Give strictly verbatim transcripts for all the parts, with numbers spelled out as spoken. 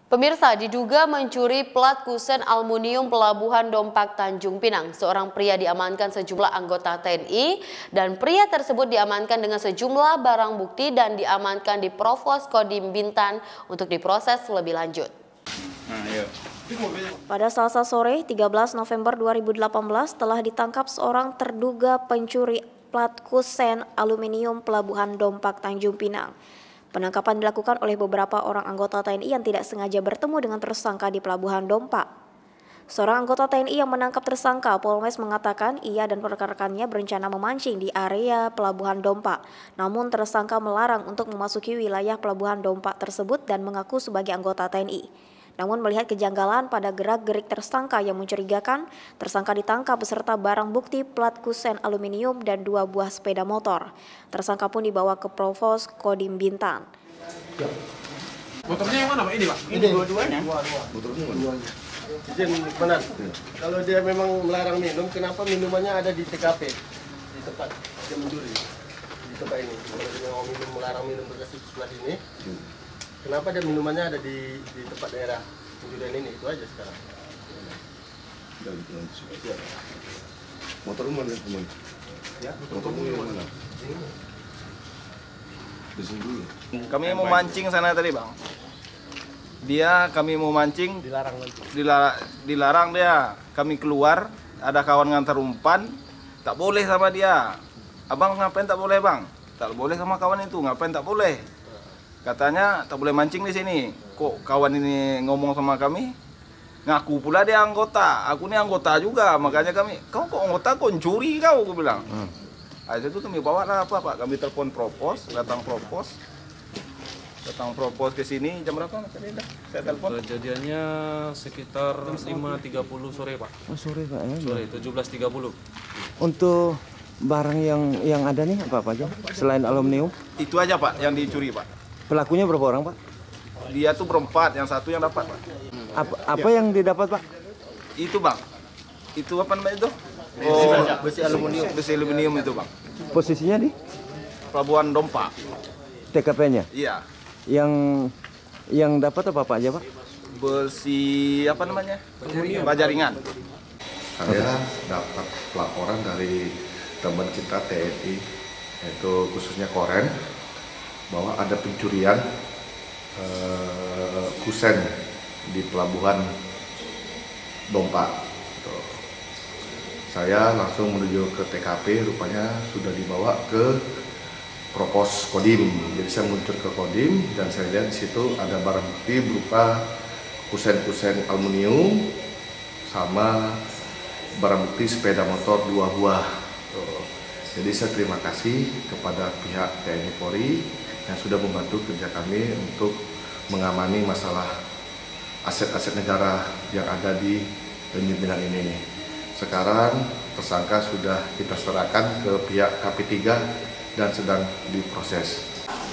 Pemirsa, diduga mencuri plat kusen aluminium Pelabuhan Dompak Tanjung Pinang. Seorang pria diamankan sejumlah anggota T N I dan pria tersebut diamankan dengan sejumlah barang bukti dan diamankan di Provos Kodim Bintan untuk diproses lebih lanjut. Nah, iya. Pada Selasa sore tiga belas November dua ribu delapan belas telah ditangkap seorang terduga pencuri plat kusen aluminium Pelabuhan Dompak Tanjung Pinang. Penangkapan dilakukan oleh beberapa orang anggota T N I yang tidak sengaja bertemu dengan tersangka di Pelabuhan Dompak. Seorang anggota T N I yang menangkap tersangka, Polres, mengatakan ia dan rekan-rekannya berencana memancing di area Pelabuhan Dompak. Namun tersangka melarang untuk memasuki wilayah Pelabuhan Dompak tersebut dan mengaku sebagai anggota T N I. Namun melihat kejanggalan pada gerak-gerik tersangka yang mencurigakan, tersangka ditangkap beserta barang bukti plat kusen aluminium dan dua buah sepeda motor. Tersangka pun dibawa ke Provos Kodim Bintan. Motornya yang mana, Pak? Ini, Pak? Ini dua-duanya. Dua-dua. Motornya dua. Izin benar. Kalau dia memang melarang minum, kenapa minumannya ada di T K P? Di tempat dia mencuri. Di tempat ini. Kalau dia mau minum, melarang minum berkasih sebelah sini. Kenapa dia minumannya ada di, di tempat daerah pencurian ini? Itu aja sekarang. Ya. Motornya mana, teman? Ya, Motornya yang mana? Di sini dulu. Kami mau mancing sana tadi, Bang. Dia kami mau mancing, dilarang mancing. Dilarang, dilarang dia. Kami keluar, ada kawan ngantar umpan, tak boleh sama dia. Abang ngapain tak boleh, Bang? Tak boleh sama kawan itu, ngapain tak boleh? Katanya tak boleh mancing di sini. Kok kawan ini ngomong sama kami? Ngaku pula dia anggota. Aku ini anggota juga, makanya kami, kau kok anggota, kau curi kau, aku bilang. Hmm. Akhirnya itu kami bawa lah apa, Pak? Kami telepon Provos, datang Provos. Datang Provos ke sini jam berapa tadi dah? Saya telepon. Kejadiannya sekitar lima tiga puluh sore, Pak. Oh, sore, Pak, ya. Sore tujuh belas tiga puluh. Untuk barang yang yang ada nih apa-apa aja selain aluminium? Itu aja, Pak, yang dicuri, Pak. Pelakunya berapa orang, Pak? Dia tuh berempat, yang satu yang dapat, Pak. Apa, apa yang didapat, Pak? Itu, Bang. Itu apa namanya itu? Oh, besi aluminium. Besi aluminium itu, Bang. Posisinya di Pelabuhan Dompak. T K P-nya? Iya. Yang yang dapat apa, Pak, aja, Pak? Besi apa namanya? Bajaringan. Saya dapat laporan dari teman kita T N I, yaitu khususnya Koren, bahwa ada pencurian eh, kusen di Pelabuhan Dompak. Tuh. Saya langsung menuju ke T K P, rupanya sudah dibawa ke Provos Kodim. Jadi saya muncul ke Kodim dan saya lihat di situ ada barang bukti berupa kusen-kusen aluminium sama barang bukti sepeda motor dua buah. Tuh. Jadi saya terima kasih kepada pihak T N I Polri yang sudah membantu kerja kami untuk mengamani masalah aset-aset negara yang ada di Tanjung Pinang ini. Sekarang tersangka sudah kita serahkan ke pihak K P tiga dan sedang diproses.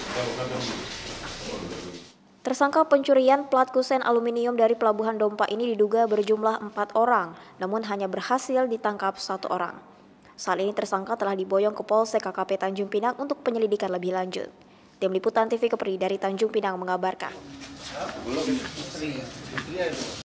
Tersangka pencurian plat kusen aluminium dari Pelabuhan Dompak ini diduga berjumlah empat orang, namun hanya berhasil ditangkap satu orang. Saat ini tersangka telah diboyong ke Polsek K K P Tanjung Pinang untuk penyelidikan lebih lanjut. Tim Liputan T V Kepri dari Tanjung Pinang mengabarkan.